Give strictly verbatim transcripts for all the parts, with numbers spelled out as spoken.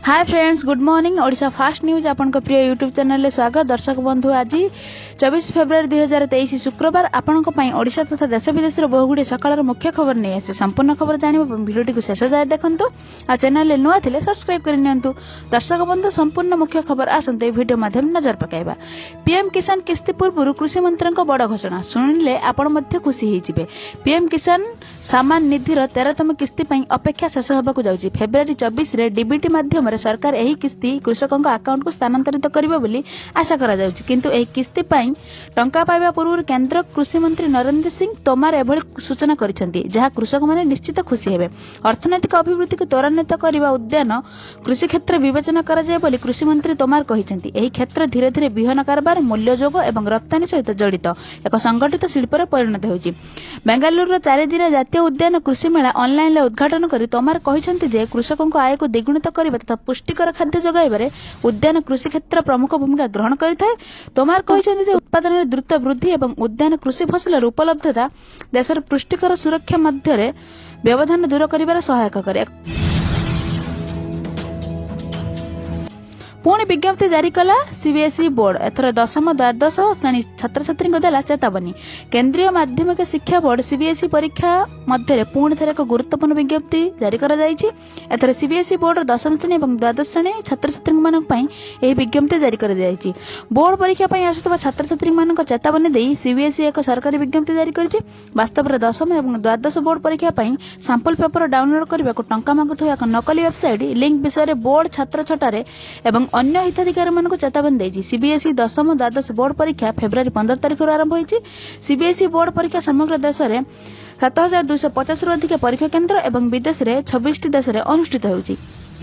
हाय friends, good morning. Odisha fast news आपन को प्रिय यूट्यूब चैनल ले स्वागत। दर्शक बंधु, आज चौबीस फेब्रुआरी दुई हजार तेईस शुक्रवार आपण ओडिशा तथा देश विदेश बहुगुड़ी सकाल मुख्य खबर नहीं आसे। संपूर्ण खबर जानव भिडियो टी शेष जाए देखु आ चैनल नुआ थे सब्सक्राइब कर नियंतु। दर्शक बंधु, संपूर्ण मुख्य खबर आसते वीडियो माध्यम नजर पकाइबा। पीएम किसान किस्ती पूर्व कृषि मंत्री बड़ घोषणा शुणिले आपण खुशी होइजिबे। पीएम किसान सामान निधिर तेरहतम किस्ती पई अपेक्षा शेष होबाकु जाउछि। फेब्रुआरी चौबीस रे डीबीटी माध्यम सरकार एही किस्ती कृषकों अकाउंट को स्थानांतरित करिबो बोली आशा करा जाउछि। किंतु एही किस्ती पई टंका पाइबा पूर्व केंद्र कृषि मंत्री नरेंद्र सिंह तोमर एभଳି सूचना करिसेंती, जहा कृषक माने निश्चित खुशी हेबे। अर्थनैतिक अभिवृद्धि को त्वरान्वित करिबा उद्यान कृषि क्षेत्र विवेचना करा जाय बोली कृषि मंत्री तोमर कहिसेंती। एही क्षेत्र धीरे धीरे बिहन कारबार, मूल्य जोग एवं रप्तानी सहित जड़ित एक संगठित शिल्प रे परिणत होउछि। बेंगालुरु चार दिन जातीय उद्यान कृषि मेला ऑनलाइन ले उद्घाटन करी तोमर कहिसेंती जे कृषकों को आय को द्विगुणित करिबा तथा पुष्टिकर खाद्य जोगाइबारे उद्यान कृषि क्षेत्र प्रमुख भूमिका ग्रहण करिथाय। तोमर कहिसेंती जे उत्पादन में द्रुत वृद्धि एवं उद्यान कृषि फसलर उपलब्धता देशर पुष्टिकर सुरक्षा मध्य व्यवधान दूर करिबारे सहायक करे। पुणी विज्ञप्ति जारी कला सीबीएसई बोर्ड। एथर दशम द्वादश श्रेणी छात्र छात्री देला चेतावनी। केंद्रीय माध्यमिक शिक्षा बोर्ड सीबीएसई परीक्षा मध्य पुणी थे एक गुरुत्वपूर्ण विज्ञप्ति जारी करा जायछि। एथर सीबीएसई बोर्ड दशम श्रेणी और द्वादश श्रेणी छात्र छात्री मानक पई एही विज्ञप्ति जारी करा जायछि। बोर्ड परीक्षा पई आसुतबा छात्र छात्री मानक चेतावनी देई सीबीएसई एक सरकारी विज्ञप्ति जारी करिछि। वास्तव में दशम और द्वादश बोर्ड परीक्षा पई सैंपल पेपर डाउनलोड करबा को टंका मांगुथवा एक नकली वेबसाइट लिंक विषय बोर्ड छात्र छटारे एवं अन्य हिताधिकारी मानक चेतावनी देछि। सीबीएसई दशम द्वादश बोर्ड परीक्षा फेब्रुआरी पंद्रह तारिख आरंभ होइछि। सीबीएसई बोर्ड परीक्षा समग्र देश में सात हजार दुई पचास रु अधिक परीक्षा केन्द्र एवं विदेश में छब्बीस देश में अनुष्ठित होइछि।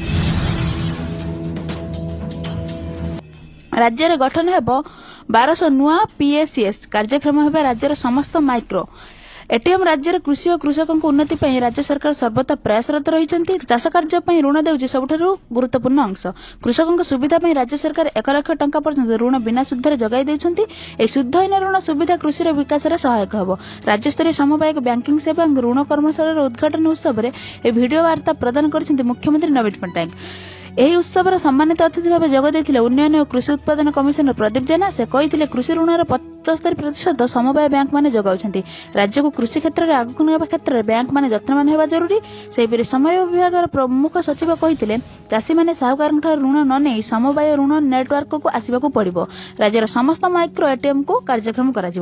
राज्य में गठन हेबो बारश नुआ पीएसीएस कार्यक्रम हेबे। राज्यर समस्त माइक्रो एटीएम राज्य कृषि और कृषकों उन्नति पर राज्य सरकार सर्वदा प्रयासरत रही। चाष कार्य ऋण देउछि सबुठारु गुरुत्वपूर्ण अंश। कृषकों सुविधा पर राज्य सरकार एक लाख टंका पर्यंत ऋण बिना सुधर जगाई देउछन्ति। ए शुद्धहीन ऋण सुविधा कृषि विकास में सहायक होबो। राज्य स्तरीय समवायिक बैंकिंग सेवा और ऋण कर्मशाला उद्घाटन उत्सव में ए भिडियो वार्ता प्रदान करिसेंति मुख्यमंत्री नवीन पट्टनायक। ଏହି ଉତ୍ସବର ସମ୍ମାନିତ ଅତିଥି ଭାବେ ଯୋଗ ଦେଇଥିଲେ ଉନ୍ନୟନ ଓ କୃଷି ଉତ୍ପାଦନ କମିଶନର ପ୍ରଦୀପ ଜେନା। ସେ କହିଥିଲେ କୃଷି ଋଣର ପଞ୍ଚସ୍ତରୀ ପ୍ରତିଶତ ସମବାୟ ବ୍ୟାଙ୍କ ମାନେ ଯୋଗାଉଛନ୍ତି। ରାଜ୍ୟକୁ କୃଷି କ୍ଷେତ୍ରରେ ଆଗକୁ ନେବା କ୍ଷେତ୍ରରେ ବ୍ୟାଙ୍କ ମାନେ ଯତ୍ନବାନ ହେବା ଜରୁରୀ। ସେହିପରି ସମବାୟ ବିଭାଗର ପ୍ରମୁଖ ସଚିବ କହିଥିଲେ ଚାଷୀମାନେ ସାହୁକାରଙ୍କଠାରୁ ଋଣ ନ ନେଇ ସମବାୟ ଋଣ ନେଟୱାର୍କକୁ ଆସିବାକୁ ପଡ଼ିବ। ରାଜ୍ୟର ସମସ୍ତ ମାଇକ୍ରୋ ଏଟିଏମକୁ କାର୍ଯ୍ୟକ୍ଷମ କରାଯିବ।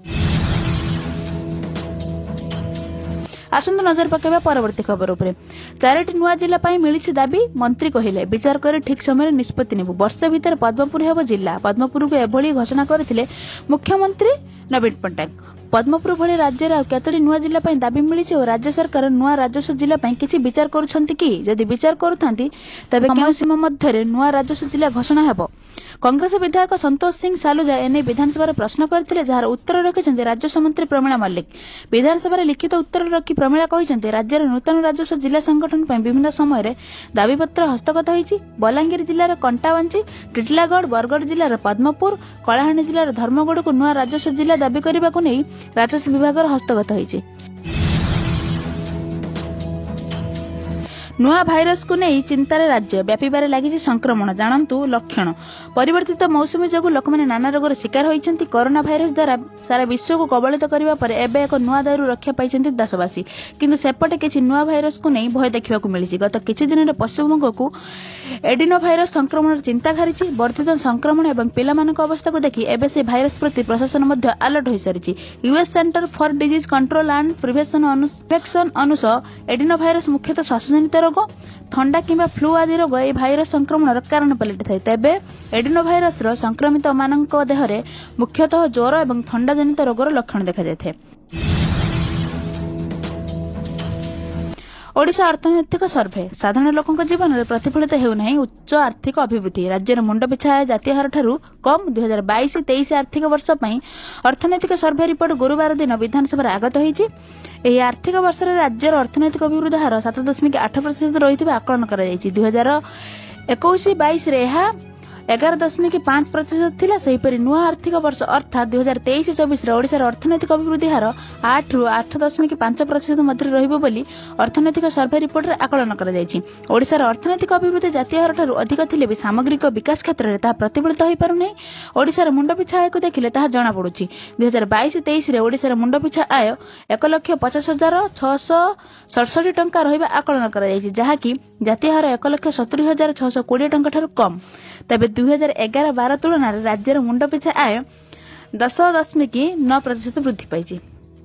आसंतु नजर पकेबा परवर्ती खबर उपरे। चारोटी नुआ जिला पाई मिलिछि दाबी। मंत्री कहिले विचार करे ठीक समय निष्पत्ति नेबु। वर्ष भीतर पद्मपुर हेबो जिला। पद्मपुर को एभली घोषणा करथिले मुख्यमंत्री नवीन पट्टनायक। पद्मपुर भली राज्य केतोटी नुआ जिला पाई दाबी मिलिछि और राज्य सरकार नुआ राजस्व जिला पाई किछि विचार करूछन्ति कि जदि विचार करूथांती तबे केउ सीमा मध्यरे नुआ राजस्व जिला घोषणा हेबो। कांग्रेस विधायक संतोष सिंह सालुजा एने विधानसभा प्रश्न करथिले, जार उत्तर रखिछन्ते राजस्व मंत्री प्रमीणा मल्लिक। विधानसभा लिखित उत्तर रखी प्रमीणा कहिछन्ते राज्यर नूतन राजस्व जिला संगठन पई विभिन्न समय रे दाबीपत्र हस्तगत होईछि। बलांगीर जिल्लार कंटाबांची, टिटलागढ़, बरगढ़ जिल्लार पद्मपुर, कलाहांडी जिल्लार धर्मगढ़ को नुआ राजस्व जिला दाबी करबाकु नै राजस्व विभाग हस्तगत होईछि। नुआ भाइरस को नहीं चिंतार राज्य व्यापीबारे लागिछि संक्रमण। जानन्तु लक्षण। परिवर्तित मौसुमी जोगु लोकमाने नाना रोगर शिकार होइछन्ति। कोरोना भाइरस द्वारा सारा विश्व को कबलित करबा परे एबे एक नुआ दायरु रक्षा पाइछन्ति देशवासी। किंतु सेपटे किछि नुआ भाइरस को नहीं भय देखिबाकु मिलिछि। गत किछि दिन रे पश्चिमबंग को एडिनो भाइरस संक्रमण चिंता घारिछि। वर्धित संक्रमण एवं पिलामानक अवस्था को देखि एबे से भाइरस प्रति प्रशासन मध्य अलर्ट होई सारिछि। US centre for disease control and prevention infection अनुसार एडिनो भाइरस मुख्यतः श्वासजनित रोग, थंडा किंबा फ्लू आदि रोग ए भाइरस संक्रमण कारण पलटि थाए। तेबे एडिनो भाइरस रो संक्रमित मानक देहरे मुख्यतः ज्वर एवं थंडा जनित रोगर लक्षण देखा जाए। ओडिशा अर्थनैतिक सर्वे। साधारण लोकंक जीवन में प्रतिफलित हेउनाही उच्च आर्थिक अभिवृद्धि। राज्यर मुंड पिछा आय जातीय हार ठारू कम दुई हजार बैश तेईस आर्थिक वर्ष पई अर्थनैतिक सर्वे रिपोर्ट गुरुवार दिन विधानसभा आगत होईछि। एही आर्थिक वर्ष राज्यर अर्थनैतिक अभिवृद्धि हार सात दशमिक आठ प्रतिशत रही आकलन कर दुई हजार एकुश बैश एगार दशमिक पांच प्रतिशत थिला। सेहीपरि नुआ आर्थिक वर्ष अर्थात दुई हजार तेईस चौबीस ओडिशार अर्थनैतिक अभिवृद्धि हार आठ रु आठ दशमिक पांच प्रतिशत मध्य रहिबो बोली अर्थनैतिक सर्वे रिपोर्ट रे आकलन करा जायछि। ओडिशार अर्थनैतिक अभिवृद्धि जातीय हार ठारू अधिक थिले भी सामग्रिक विकास क्षेत्र में ताहा प्रतिफलित होई पारु नै। ओडिशार मुंड पिछा आय को देखिले ताहा जणा पडुछि। दुई हजार बाईस तेईस रे ओडिशार मुंड पिछा आय एक लक्ष पचास हजार छःश सड़सठ टंका रहिबा आकलन करा जायछि, जहाँकि जातीय हार एक लक्ष सतुरी हजार छःश कोड़े टंका ठारू कम। तेबे दुई हजार एगार बार तुलनार राज्यर मुंड पिछा आय दस दशमिक नौ प्रतिशत वृद्धि पाइछि।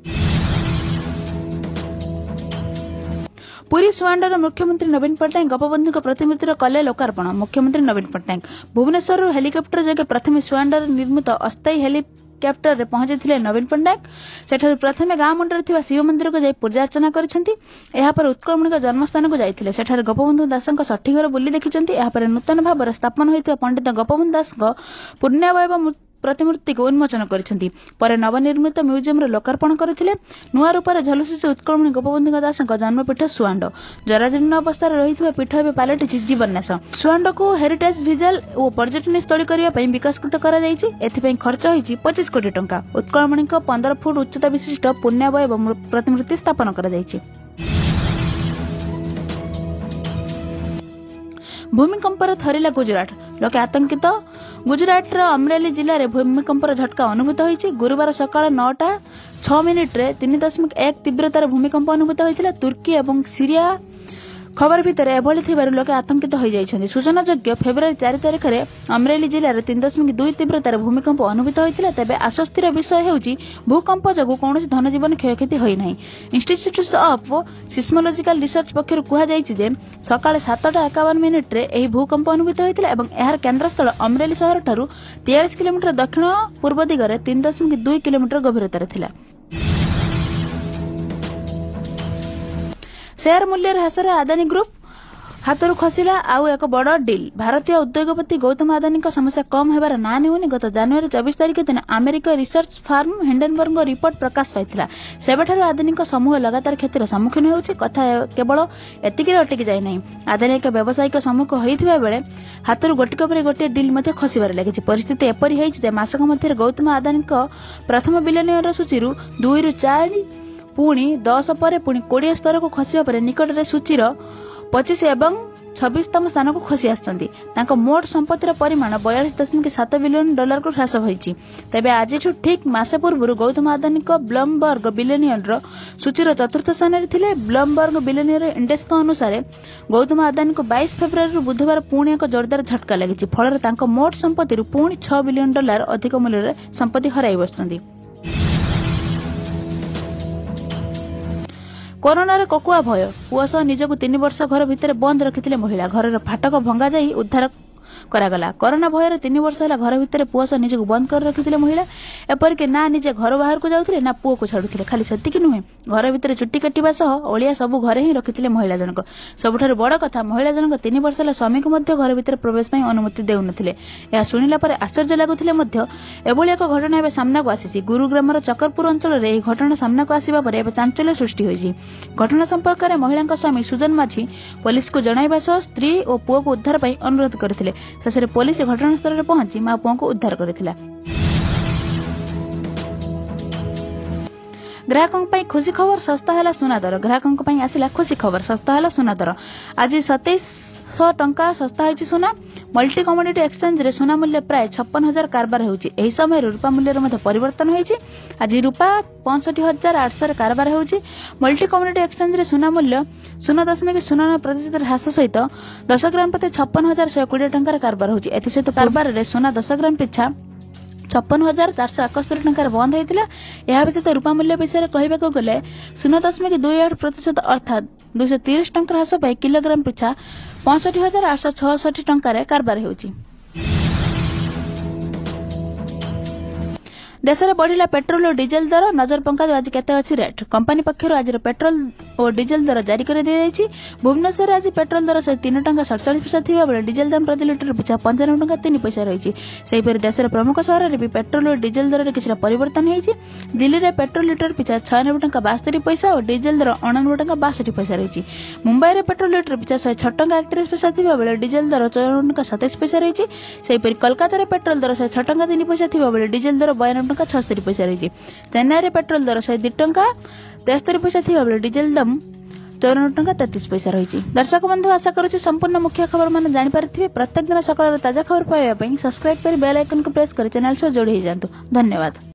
पुरी सुआंडर मुख्यमंत्री नवीन पट्टनायक गोपबंधु प्रतिमूर्तिर कले लोकार्पण। मुख्यमंत्री नवीन पट्टनायक भुवनेश्वर हेलिकप्टर जगे प्रथम सुआंडर निर्मित अस्थायी हेलिकप्टर रे पहुंची नवीन पट्टनायक सेठारु प्रथमे गाँ मुंडरे थिबा शिव मंदिर को जाई पूजा अर्चना करिसेंती। एहा पर उत्कलमणिक जन्मस्थान को जाइथिले। सेठारे गोपबंधु दासक षठी घर बुली देखिसेंती। एहा पर नूतन भाव स्थापन होइथिबा पंडित गोपबंधु दासक पूर्णावयव प्रतिमूर्ति को उन्मोचन करिसेंती। परे नवनिर्मित म्यूजियम रो लोकार्पण करथिले। नुआ रूपरे झलुसी उत्कलमणि गोपबंधु दासक जन्मपीठ सुआंड। जराजीर्ण अवस्था रहिथिबा पीठ एबे पालटिछि जीवन्यास। सुआंड को हेरिटेज विजल और पर्यटन स्थली करिया पई विकासकृत करा जायछि। एथि पई खर्च होइछि पच्चीस कोटी टंका। उत्कलमणि को पंद्रह फुट उच्चता विशिष्ट पूर्णावयव प्रतिमूर्ति स्थापन करा जायछि। भूमिकंपर थरिला गुजरात, लोके आतंकित। गुजरात अमरेली जिले में भूमिकंपर झटका अनुभूत होइछि। गुरुवार सकाळ नौटा छह मिनिट रे तीन दशमिक एक तीव्रतार भूमिकंप अनुभूत होइतिला। तुर्की और सीरिया खबर भितर एभली थिबारु लोके आतंकित होई जाइछन्ति। सूचनायोग्य फेब्रुआरी चार तारिख रे अमरेली जिले में तीन दशमिक दुई तीव्रतार भूमिकंप अनुभूत होइतिला। तेबे आश्वस्तिर विषय हेउछि भूकंप जगु कौनसी धनजीवन क्षयक्षति होई नाही। इंस्टीट्यूट ऑफ सिस्मोलॉजिकल रिसर्च पक्षरु कुहा जाइछि जे सकाळे सातटा एकावन मिनिट रे एही भूकंप अनुभूत होइतिला एवं एहार केन्द्रस्थल अमरेली शहर ठारू तैंतालीस किलोमीटर दक्षिण पूर्व दिगरे तीन दशमिक दुई किलोमीटर गभीरतार थिला। शेयर मूल्य ह्रास आदानी ग्रुप हाथरू खसिला आउ एक बड़ डिल। भारतीय उद्योगपति गौतम आदानी समस्या कम होबार ना नेउनी। गत जनवरी चौबीस तारिख दिन America research firm Hindenburg report प्रकाश पाइथिला। सेबेठारु आदानी समूह लगातार क्षतिर सम्मुखीन होउछि। कथा केवल एतिकी अटकी जाय नाही। आदानी एक व्यावसायिक सम्मुख होइथिबा बेले हाथरू गोटिक पर गोटे डिल मध्ये खसिबार लागिछि। परिस्थिति एपरि होइछि जे मासक मध्ये गौतम आदानी प्रथम बिलियनियर सूचीरु दुई रु चार पुणी दस पर पुणी कोड़े स्तर को खसिबा पर निकटरे सूचीर पच्चीस एवं छब्बीसतम स्थान को खसी आछन्ति। तांको मोट संपत्तिर परिमाण बयालीस दशमिक सात बिलियन डॉलर को ह्रास होइछि। तेबे आज ठीक मासे पूर्व गौतम आदानी ब्लूमबर्ग बिलियनियर सूचीर चतुर्थ स्थान रे थिले। ब्लूमबर्ग बिलियनियर इंडेक्स अनुसार गौतम आदानी को बाईस फेब्रुआरी बुधवार पुणी एक जोरदार झटका लगी। फल तांको मोट संपत्तिर पुणी छह बिलियन डॉलर अधिक मूल्य संपत्ति हराई बसुछन्ति। कोरोना रे कोकुआ भय। पुआ सह निजको तीन वर्ष घर भितर बंद रखिथिले महिला। घर फाटक भंगा जाई उद्धार करागला। कोरोना भयर तीन वर्ष है घर भितर पुआ सह निजको बंद कर रखिथिले महिला। एपरिक ना निजे घर बाहर को जाउथिले ना पुआ को छाडुथिले। खाली सेतिकी नुहे, घर भितर चुट्टी काटिबा सह ओलिया सबु घरे ही रखिथिले महिला जनक। सबुठारु बड़ कथा महिला जनक तीन वर्ष है स्वामी को मध्य घर भितर प्रवेश पई अनुमति देउनथिले। या सुनिला पर आश्चर्य लागुथिले मध्य एभली एक घटना एबे सामना को आसीछि। गुरुग्रामर चकरपुर अंचल रे एही घटना सामना को आसीबा पर एबे चांचल्य सृष्टि होइछि। घटना संपर्क में महिला स्वामी सुजन माझी पुलिस को जणाइबा सह स्त्री और पुआ को उद्धार पई अनुरोध करथिले। शेषे पुलिस घटनास्थल में पहुंची मां पुआ को उद्धार करथिला। ग्राहकों पर खुशी खबर सस्ता है सुना दर। ग्राहकों पर आसला खुशी खबर सस्ता है सुना दर। आज सतैश टंका सस्ता है सुना। मल्टी कमोडिटी एक्सचेंज रे सुना मूल्य प्राय छप्पन हजार कारबार होउछि। एही समय रूपा मूल्य मध्ये परिवर्तन होइछि। आज रूपा पैंसठ हजार आठ सौ कारबार होउछि। मल्टी कमोडिटी एक्सचेंज रे सुना मूल्य शून्य दशमिक शून्य नौ प्रतिशत ह्रास सहित दस ग्राम प्रति छप्पन हजार शहे कोड़े टंकार कारबार होउछि। एथि सहित कारबार रे सुना दस ग्राम पिछा छप्पन हजार चार सौ एकस्तरी टंकार बंद होता। यह व्यतीत रूपा मूल्य विषय कहवाक गले शून्य दशमिक दुई आठ प्रतिशत अर्थात दुई सौ तीस टंका ह्रास पाई किलोग्राम पिछा पैंसठ हजार आठ सौ छठी टंकार कारबार होउछि। देश में बढ़िला पेट्रोल और डीजेल दर। नजर पंका आज केते अछि रेट। कंपनी पक्षर आज पेट्रोल और डीजेल दर जारी कर दिया। भुवनेश्वर आज पेट्रोल दर शहे तीन टंका सड़चाश पैसा थिबा बेले डीजेल दाम प्रति लिटर पिछा पंचानवे टंका तीन पैसा रही। सेहीपरि देशर प्रमुख सहर में भी पेट्रोल और डीजेल दर में किसी परिवर्तन होती। दिल्ली में पेट्रोल लिटर पिछा छयानबे टंका बास्तरी पैसा और डीजेल दर अणानबे टंका बासठ पैसा रही। मुंबई में पेट्रोल लिटर पिछा शहे छह टंका एकतीस पैसा थिबा बेले डीजेल दर चौवन टंका सतैश पैसा रही। सेहीपरि कोलकाता में पेट्रोल दर शहे छह टंका तीन पैसा थिबा बेले डीजेल दर बयानबे टंका छस्तरी पैसा रही। चेन्नई में पेट्रोल दर शहे दु टंका तेस्तरी पैसा थिबा बेले डीजेल दाम चौरानबे टंका तैंतीस पैसा रही। दर्शक बंधु आशा करुच्ची संपूर्ण मुख्य खबर मान जानिपारे। प्रत्येक दिन सकाळ ताजा खबर पाइबा सब्सक्राइब कर बेल आइकन को प्रेस कर चैनल से जोड़ी जातु। धन्यवाद।